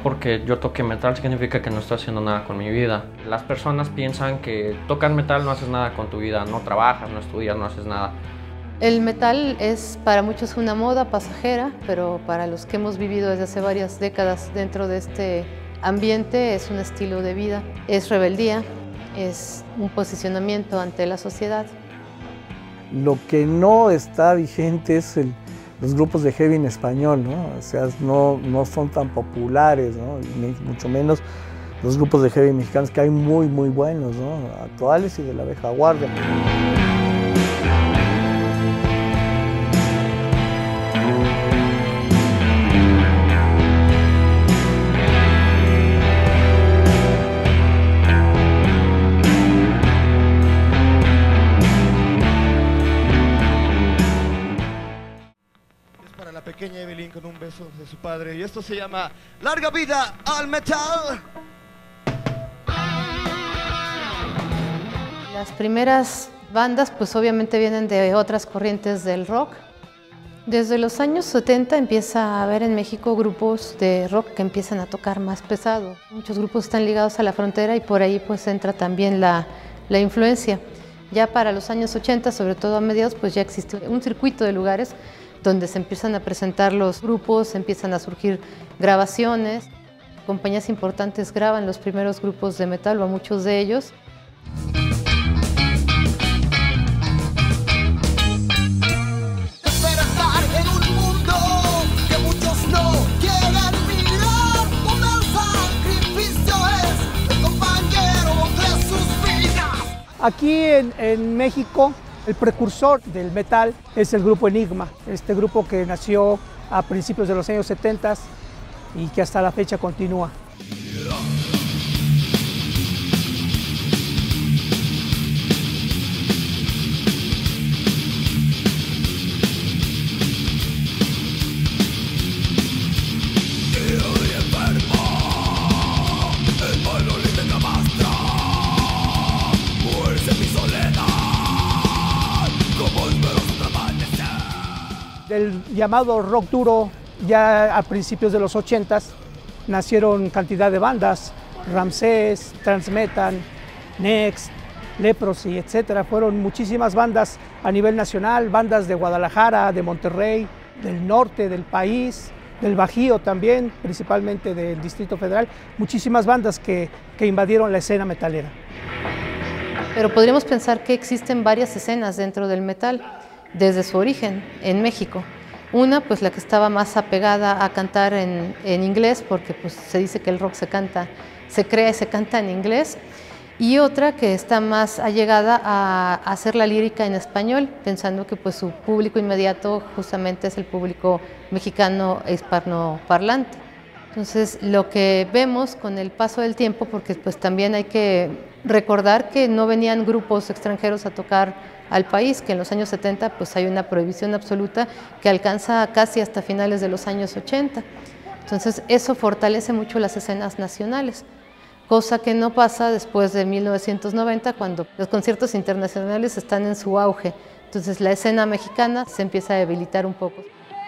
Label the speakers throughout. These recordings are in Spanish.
Speaker 1: porque yo toque metal significa que no estoy haciendo nada con mi vida. Las personas piensan que tocar metal no haces nada con tu vida, no trabajas, no estudias, no haces nada.
Speaker 2: El metal es para muchos una moda pasajera, pero para los que hemos vivido desde hace varias décadas dentro de este ambiente es un estilo de vida, es rebeldía, es un posicionamiento ante la sociedad.
Speaker 3: Lo que no está vigente es los grupos de heavy en español, ¿no? O sea, no son tan populares, ¿no? Ni mucho menos los grupos de heavy mexicanos, que hay muy buenos, ¿no? Actuales y de la vieja guardia.
Speaker 4: La pequeña Evelyn con un beso de su padre, y esto se llama Larga Vida al Metal.
Speaker 2: Las primeras bandas pues obviamente vienen de otras corrientes del rock. Desde los años 70 empieza a haber en México grupos de rock que empiezan a tocar más pesado. Muchos grupos están ligados a la frontera y por ahí pues entra también la influencia. Ya para los años 80, sobre todo a mediados, pues ya existe un circuito de lugares donde se empiezan a presentar los grupos, empiezan a surgir grabaciones. Compañías importantes graban los primeros grupos de metal, o a muchos de ellos.
Speaker 5: Aquí en México, el precursor del metal es el grupo Enigma, este grupo que nació a principios de los años 70 y que hasta la fecha continúa. Del llamado rock duro, ya a principios de los 80s, nacieron cantidad de bandas, Ramsés, Transmetal, Next, Leprosy, etc. Fueron muchísimas bandas a nivel nacional, bandas de Guadalajara, de Monterrey, del norte del país, del Bajío también, principalmente del Distrito Federal, muchísimas bandas que invadieron la escena metalera.
Speaker 2: Pero podríamos pensar que existen varias escenas dentro del metal, desde su origen en México. Una, pues la que estaba más apegada a cantar en inglés, porque pues se dice que el rock se crea y se canta en inglés, y otra que está más allegada a hacer la lírica en español, pensando que pues su público inmediato justamente es el público mexicano e hispanoparlante. Entonces, lo que vemos con el paso del tiempo, porque pues también hay que recordar que no venían grupos extranjeros a tocar al país, que en los años 70 pues hay una prohibición absoluta que alcanza casi hasta finales de los años 80. Entonces, eso fortalece mucho las escenas nacionales, cosa que no pasa después de 1990, cuando los conciertos internacionales están en su auge. Entonces, la escena mexicana se empieza a debilitar un poco.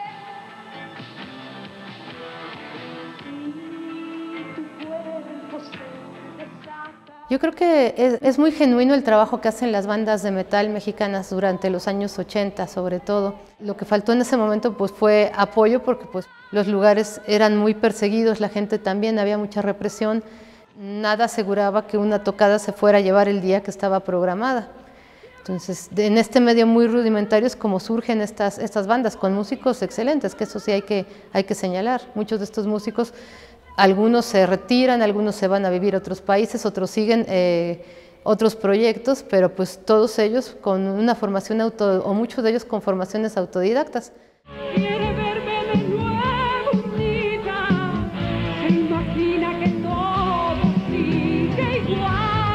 Speaker 2: Yo creo que es muy genuino el trabajo que hacen las bandas de metal mexicanas durante los años 80, sobre todo. Lo que faltó en ese momento pues, fue apoyo, porque pues, los lugares eran muy perseguidos, la gente también, había mucha represión. Nada aseguraba que una tocada se fuera a llevar el día que estaba programada. Entonces, en este medio muy rudimentario es como surgen estas bandas, con músicos excelentes, que eso sí hay que señalar. Muchos de estos músicos, algunos se retiran, algunos se van a vivir a otros países, otros siguen otros proyectos, pero pues todos ellos con una formación o muchos de ellos con formaciones autodidactas.
Speaker 6: Quiere verme de nuevo unida, se imagina que todo sigue igual.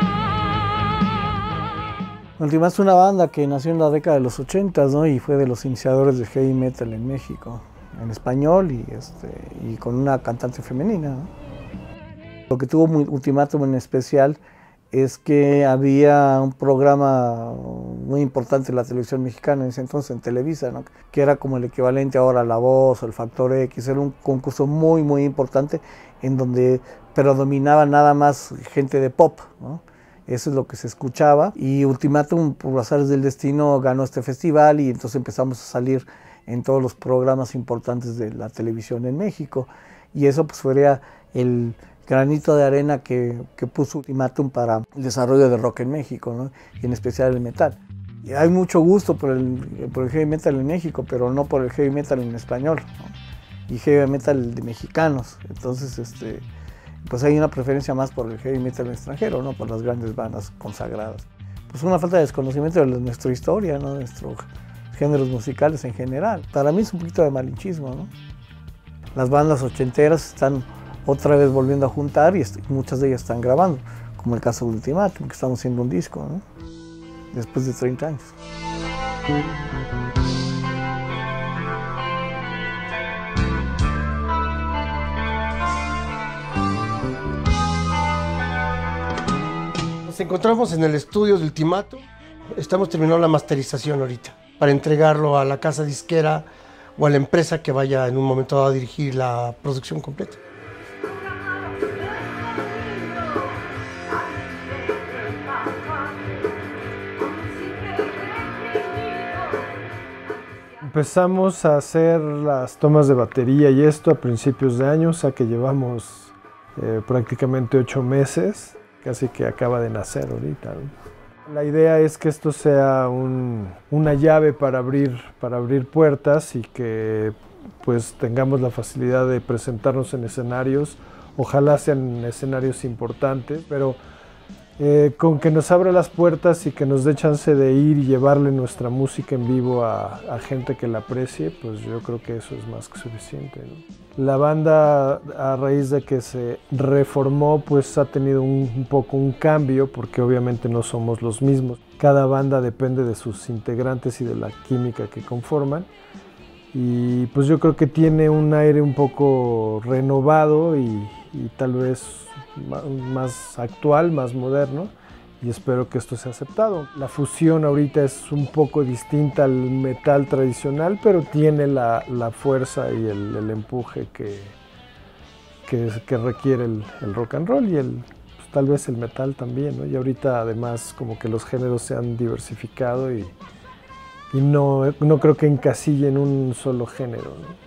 Speaker 3: Ultima es una banda que nació en la década de los 80, ¿no? Y fue de los iniciadores del heavy metal en México, en español y con una cantante femenina, ¿no? Lo que tuvo Ultimátum en especial es que había un programa, muy importante en la televisión mexicana en ese entonces, en Televisa, ¿no? Que era como el equivalente ahora a La Voz o el Factor X. Era un concurso muy, muy importante en donde predominaba nada más gente de pop, ¿no? Eso es lo que se escuchaba, y Ultimátum, por azares del destino, ganó este festival y entonces empezamos a salir en todos los programas importantes de la televisión en México, y eso pues fue el granito de arena que puso Ultimátum para el desarrollo del rock en México, ¿no? Y en especial el metal. Y hay mucho gusto por el heavy metal en México, pero no por el heavy metal en español, ¿no? Y heavy metal de mexicanos. Entonces pues hay una preferencia más por el heavy metal extranjero, ¿no? Por las grandes bandas consagradas. Pues una falta de desconocimiento de nuestra historia, ¿no? De nuestros géneros musicales en general. Para mí es un poquito de malinchismo, ¿no? Las bandas ochenteras están otra vez volviendo a juntar y muchas de ellas están grabando, como el caso de Ultimátum, que estamos haciendo un disco, ¿no? Después de 30 años.
Speaker 7: Nos encontramos en el estudio de Ultimátum. Estamos terminando la masterización ahorita para entregarlo a la casa disquera o a la empresa que vaya en un momento dado a dirigir la producción completa.
Speaker 8: Empezamos a hacer las tomas de batería y esto a principios de año, o sea que llevamos prácticamente 8 meses, casi que acaba de nacer ahorita, ¿no? La idea es que esto sea una llave para abrir puertas y que pues tengamos la facilidad de presentarnos en escenarios, ojalá sean escenarios importantes, pero con que nos abra las puertas y que nos dé chance de ir y llevarle nuestra música en vivo a gente que la aprecie, pues yo creo que eso es más que suficiente, ¿no? La banda, a raíz de que se reformó, pues ha tenido un poco un cambio, porque obviamente no somos los mismos. Cada banda depende de sus integrantes y de la química que conforman. Y pues yo creo que tiene un aire un poco renovado y tal vez más actual, más moderno, y espero que esto sea aceptado. La fusión ahorita es un poco distinta al metal tradicional, pero tiene la fuerza y el empuje que requiere el rock and roll y pues, tal vez el metal también, ¿no? Y ahorita además como que los géneros se han diversificado y no creo que encasillen un solo género, ¿no?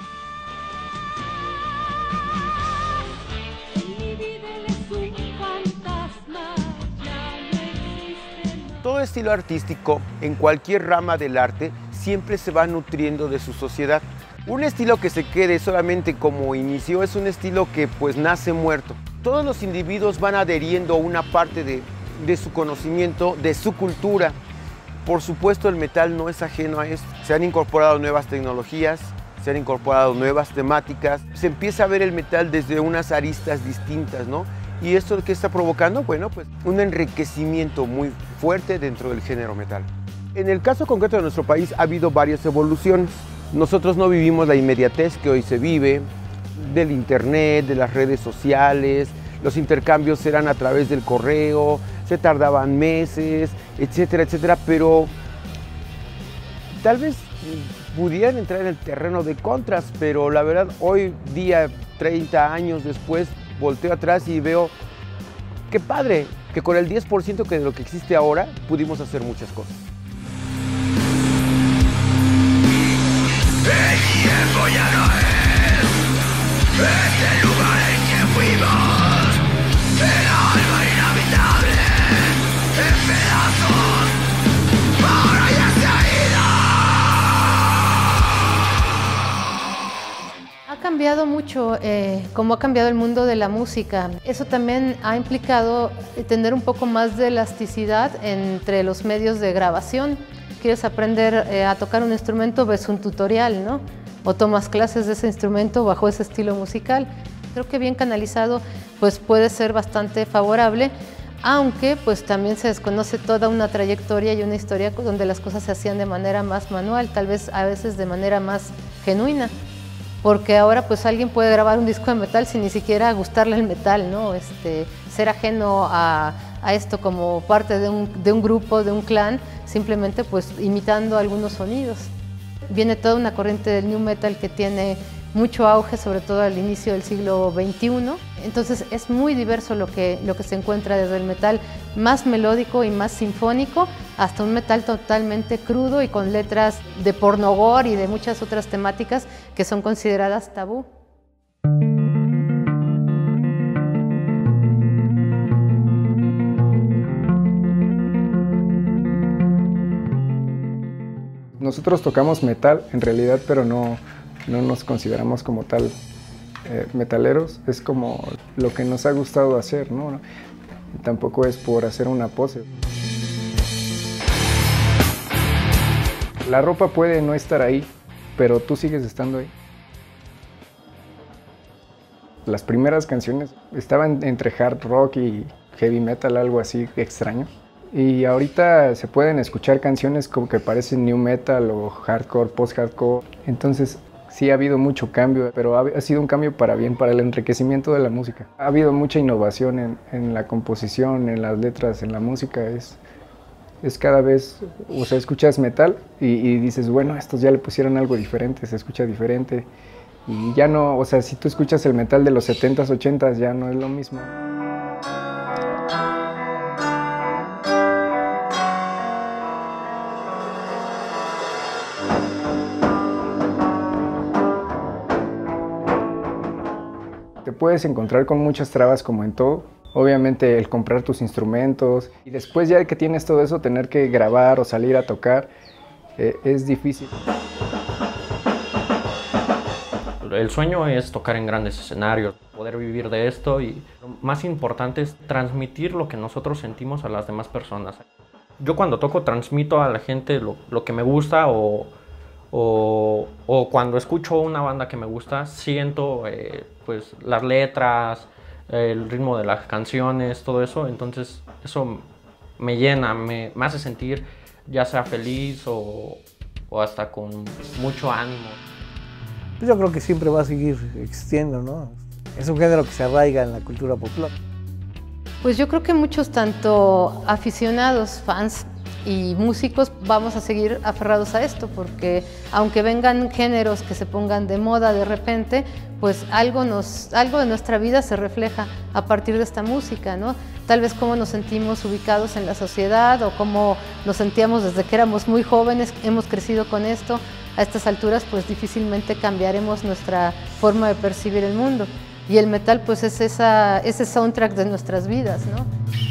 Speaker 9: Todo estilo artístico, en cualquier rama del arte, siempre se va nutriendo de su sociedad. Un estilo que se quede solamente como inició es un estilo que pues nace muerto. Todos los individuos van adheriendo a una parte de su conocimiento, de su cultura. Por supuesto, el metal no es ajeno a esto. Se han incorporado nuevas tecnologías, se han incorporado nuevas temáticas. Se empieza a ver el metal desde unas aristas distintas, ¿no? ¿Y esto qué está provocando? Bueno, pues un enriquecimiento muy fuerte dentro del género metal. En el caso concreto de nuestro país ha habido varias evoluciones. Nosotros no vivimos la inmediatez que hoy se vive, del internet, de las redes sociales, los intercambios eran a través del correo, se tardaban meses, etcétera, etcétera, pero tal vez pudieran entrar en el terreno de contras, pero la verdad hoy día, 30 años después, volteo atrás y veo qué padre, que con el 10% de lo que existe ahora pudimos hacer muchas cosas.
Speaker 10: El tiempo ya no es este lugar en que fuimos, el alma inhabitable, en pedazos, ahora ya se ha ido.
Speaker 2: Ha cambiado mucho cómo ha cambiado el mundo de la música. Eso también ha implicado tener un poco más de elasticidad entre los medios de grabación. Quieres aprender a tocar un instrumento, ves un tutorial, ¿no? O tomas clases de ese instrumento bajo ese estilo musical. Creo que bien canalizado pues puede ser bastante favorable, aunque pues también se desconoce toda una trayectoria y una historia donde las cosas se hacían de manera más manual, tal vez a veces de manera más genuina. Porque ahora pues alguien puede grabar un disco de metal sin ni siquiera gustarle el metal, ¿no? Ser ajeno a a esto como parte de un grupo, de un clan, simplemente pues imitando algunos sonidos. Viene toda una corriente del new metal que tiene mucho auge, sobre todo al inicio del siglo XXI. Entonces es muy diverso lo que se encuentra, desde el metal más melódico y más sinfónico hasta un metal totalmente crudo y con letras de pornogore y de muchas otras temáticas que son consideradas tabú.
Speaker 11: Nosotros tocamos metal en realidad, pero no nos consideramos como tal metaleros. Es como lo que nos ha gustado hacer, ¿no? Tampoco es por hacer una pose. La ropa puede no estar ahí, pero tú sigues estando ahí. Las primeras canciones estaban entre hard rock y heavy metal, algo así extraño. Y ahorita se pueden escuchar canciones como que parecen new metal o hardcore, post-hardcore. Entonces sí ha habido mucho cambio, pero ha sido un cambio para bien, para el enriquecimiento de la música. Ha habido mucha innovación en la composición, en las letras, en la música. Es cada vez, o sea, escuchas metal y dices, bueno, estos ya le pusieron algo diferente, se escucha diferente. Y ya no, o sea, si tú escuchas el metal de los 70s, 80s, ya no es lo mismo. Te puedes encontrar con muchas trabas como en todo. Obviamente el comprar tus instrumentos y después ya que tienes todo eso tener que grabar o salir a tocar es difícil.
Speaker 1: El sueño es tocar en grandes escenarios, poder vivir de esto y lo más importante es transmitir lo que nosotros sentimos a las demás personas. Yo cuando toco transmito a la gente lo que me gusta o cuando escucho una banda que me gusta siento pues las letras, el ritmo de las canciones, todo eso, entonces eso me llena, me hace sentir ya sea feliz o hasta con mucho ánimo.
Speaker 3: Yo creo que siempre va a seguir existiendo, ¿no? Es un género que se arraiga en la cultura popular.
Speaker 2: Pues yo creo que muchos, tanto aficionados, fans y músicos, vamos a seguir aferrados a esto, porque aunque vengan géneros que se pongan de moda de repente, pues algo de nuestra vida se refleja a partir de esta música, ¿no? Tal vez cómo nos sentimos ubicados en la sociedad o cómo nos sentíamos desde que éramos muy jóvenes, hemos crecido con esto. A estas alturas pues difícilmente cambiaremos nuestra forma de percibir el mundo. Y el metal pues es ese soundtrack de nuestras vidas, ¿no?